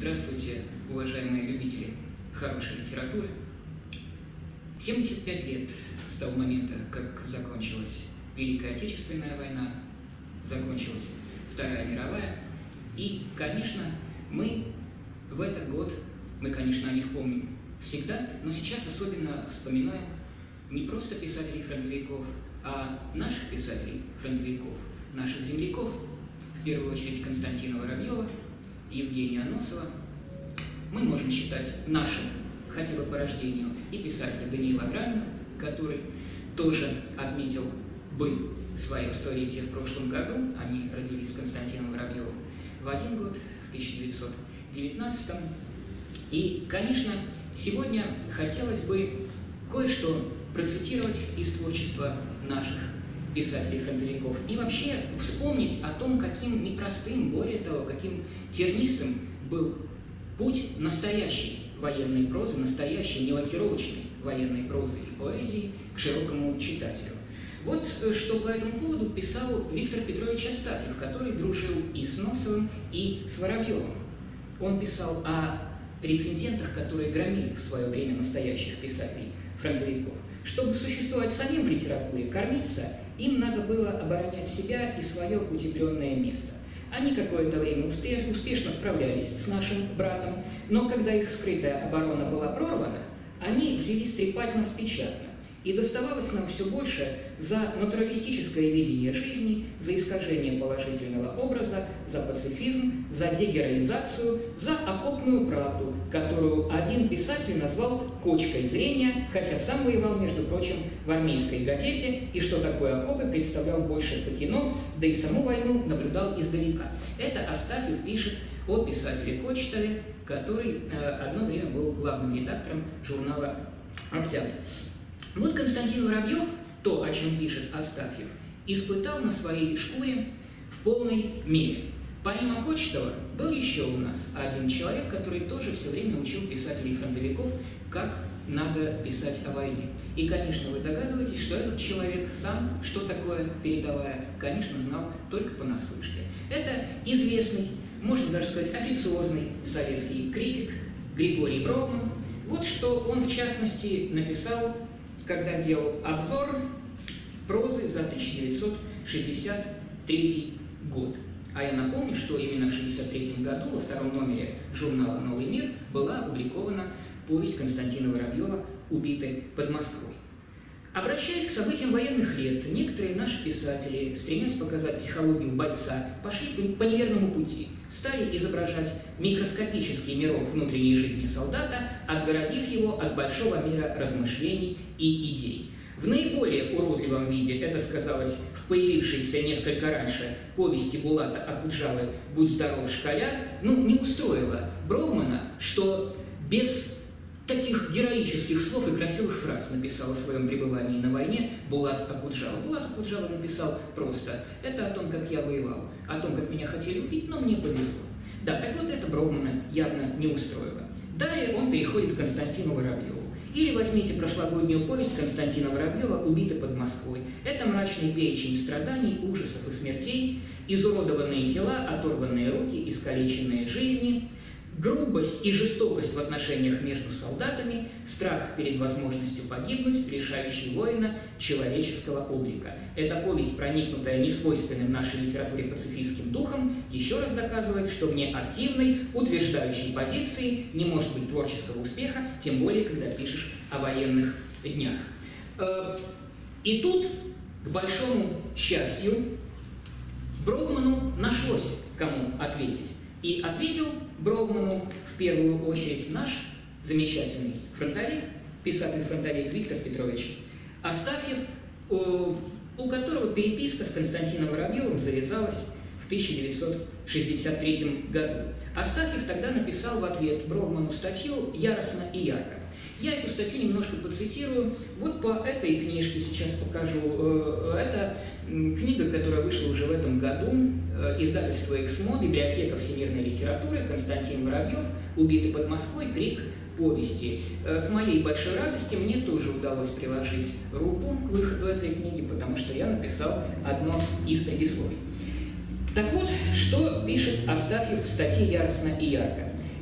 Здравствуйте, уважаемые любители хорошей литературы. 75 лет с того момента, как закончилась Великая Отечественная война, закончилась Вторая мировая. И, конечно, мы в этот год, конечно, о них помним всегда, но сейчас особенно вспоминаем не просто писателей-фронтовиков, а наших писателей-фронтовиков, наших земляков, в первую очередь Константина Воробьева, Евгения Аносова. Мы можем считать нашим, хотя бы по рождению, и писателя Даниила Агранина, который тоже отметил бы свое столетие в прошлом году. Они родились с Константином Воробьевым в один год, в 1919. И, конечно, сегодня хотелось бы кое-что процитировать из творчества наших писателей-фронтовиков и вообще вспомнить о том, каким непростым, более того, каким тернистым был путь настоящей военной прозы, настоящей нелакировочной военной прозы и поэзии к широкому читателю. Вот что по этому поводу писал Виктор Петрович Астафьев, который дружил и с Носовым, и с Воробьевым. Он писал о рецензентах, которые громили в свое время настоящих писателей-фронтовиков. Чтобы существовать самим в литературе, кормиться, им надо было оборонять себя и свое утепленное место. Они какое-то время успешно справлялись с нашим братом, но когда их скрытая оборона была прорвана, они взялись трепать нас печатно. И доставалось нам все больше за натуралистическое видение жизни, за искажение положительного образа, за пацифизм, за дегероизацию, за окопную правду, которую один писатель назвал «кочкой зрения», хотя сам воевал, между прочим, в армейской газете, и что такое окопы представлял больше по кино, да и саму войну наблюдал издалека. Это Астафьев пишет о писателе Кочетове, который одно время был главным редактором журнала «Октябрь». Вот Константин Воробьев, то, о чем пишет Астафьев, испытал на своей шкуре в полной мере. Помимо Кочетова был еще у нас один человек, который тоже все время учил писателей-фронтовиков, как надо писать о войне. И, конечно, вы догадываетесь, что этот человек сам, что такое передовая, конечно, знал только понаслышке. Это известный, можно даже сказать, официозный советский критик Григорий Броуман. Вот что он, в частности, написал, когда делал обзор прозы за 1963 год. А я напомню, что именно в 1963 году во втором номере журнала «Новый мир» была опубликована повесть Константина Воробьева «Убиты под Москвой». Обращаясь к событиям военных лет, некоторые наши писатели, стремясь показать психологию бойца, пошли по неверному пути, стали изображать микроскопический мирок внутренней жизни солдата, отгородив его от большого мира размышлений и идей. В наиболее уродливом виде это сказалось в появившейся несколько раньше повести Булата Акуджавы «Будь здоров, школяр», не устроило Броумана, что без таких героических слов и красивых фраз написал о своем пребывании на войне Булат Акуджава. Булат Акуджава написал просто: «Это о том, как я воевал, о том, как меня хотели убить, но мне повезло». Да, так вот это Броумана явно не устроило. Далее он переходит к Константину Воробьеву. Или возьмите прошлогоднюю повесть Константина Воробьева «Убиты под Москвой». Это мрачный перечень страданий, ужасов и смертей, изуродованные тела, оторванные руки, искалеченные жизни, грубость и жестокость в отношениях между солдатами, страх перед возможностью погибнуть, лишающий воина человеческого облика. Эта повесть, проникнутая несвойственным нашей литературе пацифистским духом, еще раз доказывает, что вне активной, утверждающей позиции не может быть творческого успеха, тем более, когда пишешь о военных днях. И тут, к большому счастью, Броуману нашлось кому ответить. И ответил Броуману в первую очередь наш замечательный фронтовик, писатель-фронтовик Виктор Петрович Астафьев, у которого переписка с Константином Воробьевым завязалась в 1963 году. Астафьев тогда написал в ответ Броуману статью «Яростно и ярко». Я эту статью немножко процитирую. Вот по этой книжке сейчас покажу. Это книга, которая вышла уже в этом году, издательство «Эксмо», библиотека всемирной литературы, Константин Воробьев, «Убитый под Москвой», крик повести. К моей большой радости мне тоже удалось приложить руку к выходу этой книги, потому что я написал одно из предисловий. Так вот, что пишет Астафьев в статье «Яростно и ярко».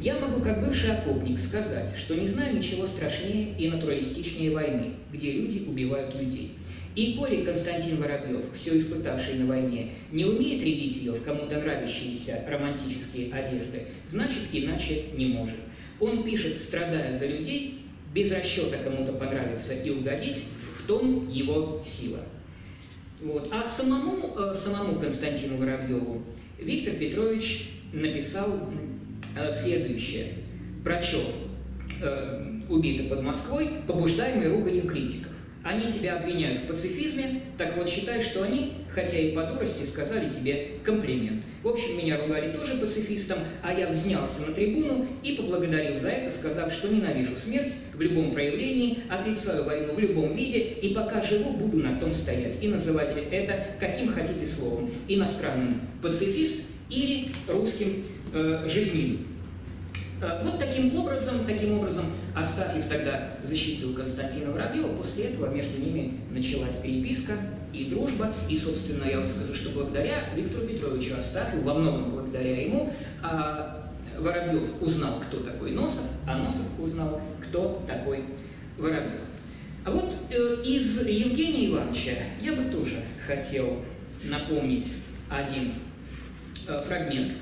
Я могу, как бывший окопник, сказать, что не знаю ничего страшнее и натуралистичнее войны, где люди убивают людей. И коли Константин Воробьев, все испытавший на войне, не умеет рядить ее в кому-то нравящиеся романтические одежды, значит, иначе не может. Он пишет, страдая за людей, без расчета кому-то понравится и угодить, в том его сила. Вот. А самому Константину Воробьеву Виктор Петрович написал следующее. Прочел «Убиты под Москвой», побуждаемый руганью критиков. Они тебя обвиняют в пацифизме, так вот считай, что они, хотя и по дурости, сказали тебе комплимент. В общем, меня ругали тоже пацифистом, а я взнялся на трибуну и поблагодарил за это, сказав, что ненавижу смерть в любом проявлении, отрицаю войну в любом виде, и пока живу, буду на том стоять. И называйте это каким хотите словом, иностранным пацифист или русским жизнью. Вот таким образом, Астафьев тогда защитил Константина Воробьева, после этого между ними началась переписка и дружба, и, собственно, я вам скажу, что благодаря Виктору Петровичу Астафьеву, во многом благодаря ему, Воробьев узнал, кто такой Носов, а Носов узнал, кто такой Воробьев. А вот из Евгения Ивановича я бы тоже хотел напомнить один фрагмент.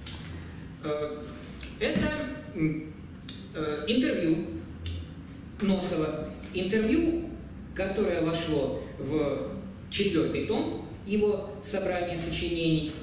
Это интервью Носова, интервью, которое вошло в 4-й том его собрания сочинений.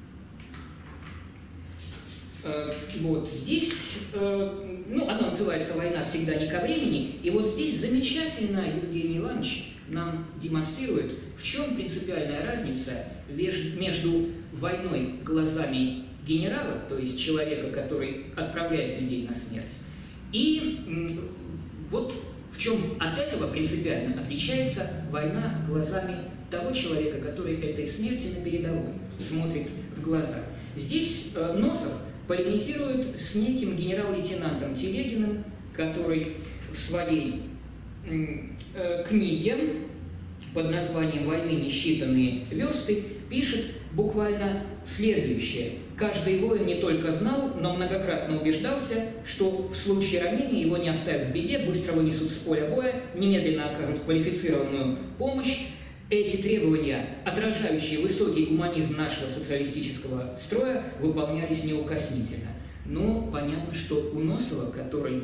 Вот здесь, оно называется «Война всегда не ко времени», и вот здесь замечательно Евгений Иванович нам демонстрирует, в чем принципиальная разница между войной глазами генерала, то есть человека, который отправляет людей на смерть, и вот в чем от этого принципиально отличается война глазами того человека, который этой смерти на передовой смотрит в глаза. Здесь Носов полемизирует с неким генерал-лейтенантом Телегиным, который в своей книге под названием «Войны несчитанные версты» пишет буквально следующее. Каждый воин не только знал, но многократно убеждался, что в случае ранения его не оставят в беде, быстро вынесут с поля боя, немедленно окажут квалифицированную помощь. Эти требования, отражающие высокий гуманизм нашего социалистического строя, выполнялись неукоснительно. Но понятно, что у Носова, который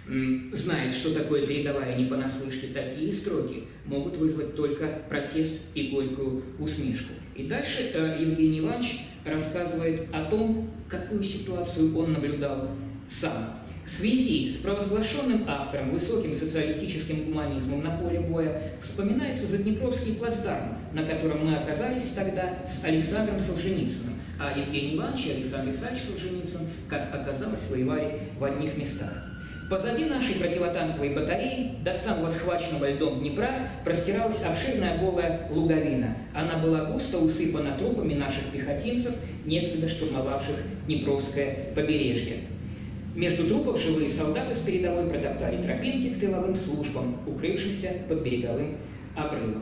знает, что такое передовая не понаслышке, такие строки могут вызвать только протест и горькую усмешку. И дальше Евгений Иванович рассказывает о том, какую ситуацию он наблюдал сам. В связи с провозглашенным автором высоким социалистическим гуманизмом на поле боя вспоминается Заднепровский плацдарм, на котором мы оказались тогда с Александром Солженицыным, а Евгений Иванович и Александр Исаевич Солженицын, как оказалось, воевали в одних местах. Позади нашей противотанковой батареи до самого схваченного льдом Днепра простиралась обширная голая луговина. Она была густо усыпана трупами наших пехотинцев, некогда штурмовавших Днепровское побережье. Между трупов живые солдаты с передовой протоптали тропинки к тыловым службам, укрывшимся под береговым обрывом.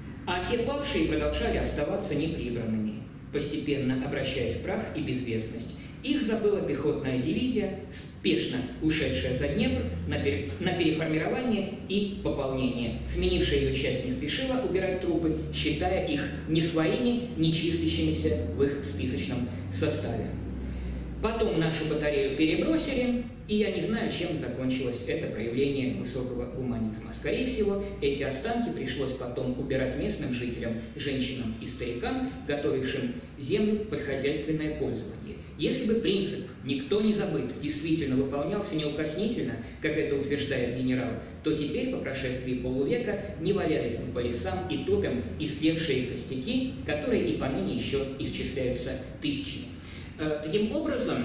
А те павшие продолжали оставаться неприбранными, постепенно обращаясь в прах и безвестность. Их забыла пехотная дивизия, спешно ушедшая за Днепр на переформирование и пополнение. Сменившая ее часть не спешила убирать трупы, считая их не своими, не числящимися в их списочном составе. Потом нашу батарею перебросили, и я не знаю, чем закончилось это проявление высокого гуманизма. Скорее всего, эти останки пришлось потом убирать местным жителям, женщинам и старикам, готовившим землю под хозяйственное пользование. Если бы принцип «никто не забыт» действительно выполнялся неукоснительно, как это утверждает генерал, то теперь, по прошествии полувека, не валялись бы по лесам и топям истлевшие костяки, которые и поныне еще исчисляются тысячами. Таким образом,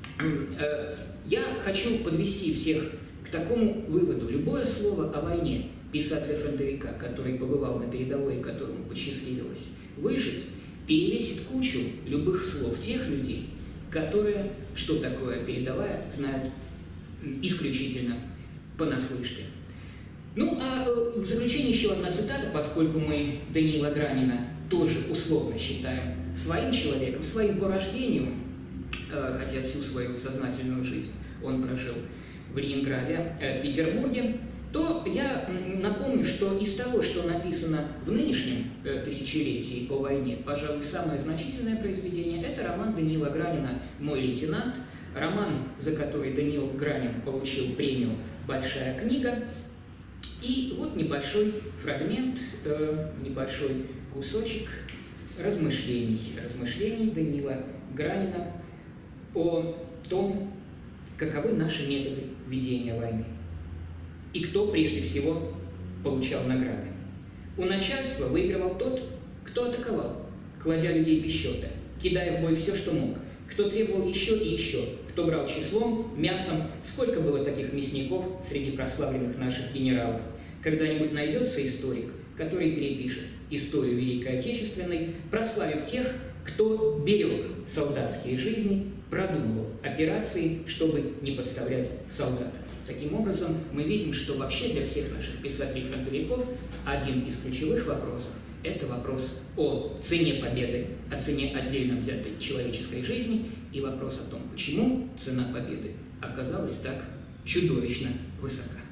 я хочу подвести всех к такому выводу. Любое слово о войне писателя-фронтовика, который побывал на передовой и которому посчастливилось выжить, перевесит кучу любых слов тех людей, которые, что такое передовая, знают исключительно понаслышке. Ну, а в заключение еще одна цитата, поскольку мы Даниила Гранина тоже условно считаем своим человеком, своим по рождению. хотя всю свою сознательную жизнь он прожил в Ленинграде, Петербурге, то я напомню, что из того, что написано в нынешнем тысячелетии о войне, пожалуй, самое значительное произведение – это роман Даниила Гранина «Мой лейтенант», роман, за который Даниил Гранин получил премию «Большая книга». И вот небольшой фрагмент, небольшой кусочек размышлений Даниила Гранина о том, каковы наши методы ведения войны и кто прежде всего получал награды. У начальства выигрывал тот, кто атаковал, кладя людей без счета, кидая в бой все, что мог, кто требовал еще и еще, кто брал числом, мясом. Сколько было таких мясников среди прославленных наших генералов. Когда-нибудь найдется историк, который перепишет историю Великой Отечественной, прославив тех, кто берег солдатские жизни, продумывал операции, чтобы не подставлять солдат. Таким образом, мы видим, что вообще для всех наших писателей-фронтовиков один из ключевых вопросов – это вопрос о цене победы, о цене отдельно взятой человеческой жизни и вопрос о том, почему цена победы оказалась так чудовищно высока.